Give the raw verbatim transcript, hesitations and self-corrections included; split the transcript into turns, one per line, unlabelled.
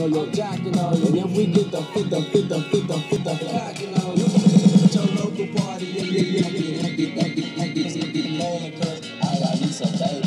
on you, jacking on you. And if we get the fit, the fit, the fit, the fit, the packing on you. At your local party, and yeah, yeah, yeah, yeah, yeah, yeah, yeah, yeah, yeah, yeah, yeah, yeah, yeah, yeah, yeah, yeah, yeah, yeah, yeah,